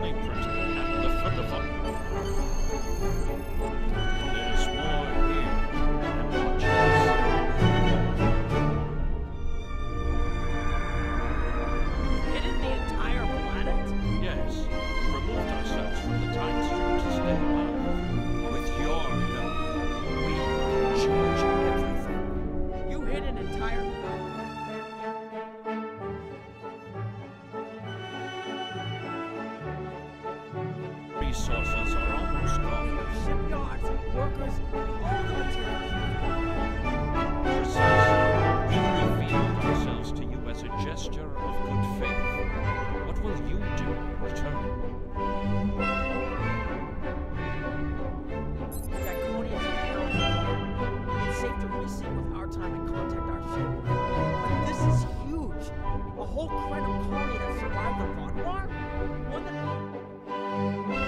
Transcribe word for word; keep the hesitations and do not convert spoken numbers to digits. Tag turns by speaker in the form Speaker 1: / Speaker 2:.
Speaker 1: only principle and live for the fun. There's more here than watch
Speaker 2: Hidden the entire planet?
Speaker 1: Yes, we removed ourselves from the time stream to stay alive. With your help, we can change everything.
Speaker 2: You hid an entire...
Speaker 1: Resources are almost gone.
Speaker 2: Shipyards, workers, all the materials.
Speaker 1: Precisely. We revealed ourselves to you as a gesture of good faith. What will you do in return?
Speaker 2: Draconians and Heralds. It's safe to resync with our time and contact our ship. But this is huge. A whole credible colony that survived the Fog War? One that...